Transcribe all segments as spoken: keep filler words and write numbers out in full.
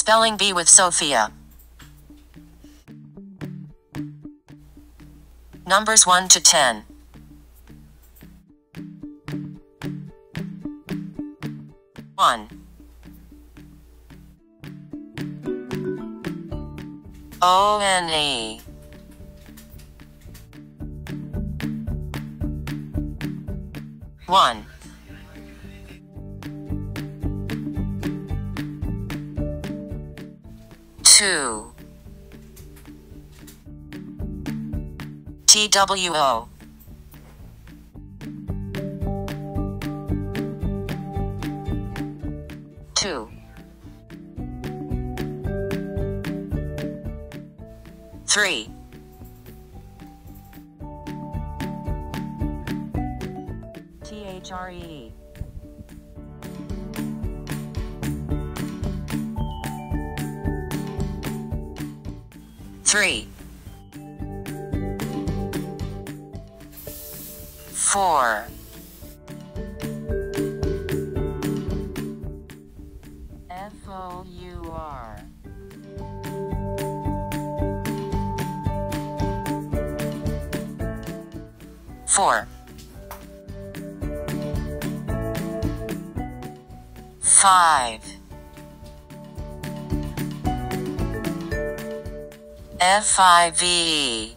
Spelling bee with Sophia. Numbers one to ten. one. O N E. one. two. T W O. two. three. T H R E. three. four. F O U R. four. five. F I V E.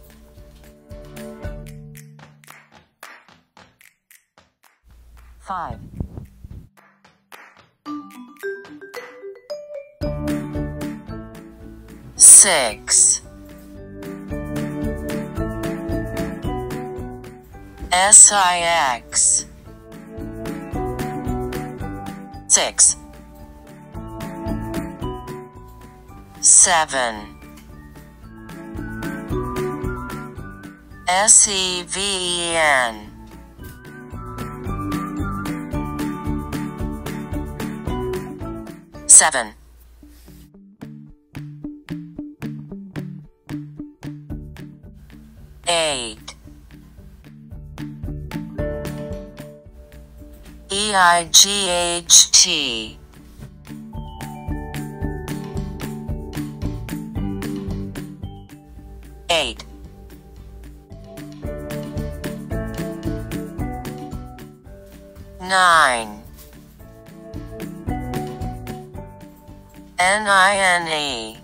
five. six. S I X. six. seven. S E V E N. seven. eight. E I G H T. eight. nine. N I N E.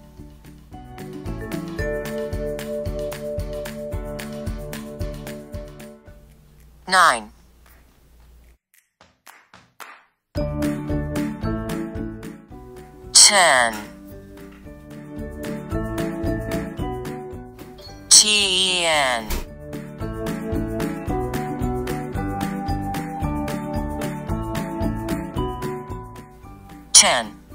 nine. ten. T E N. ten.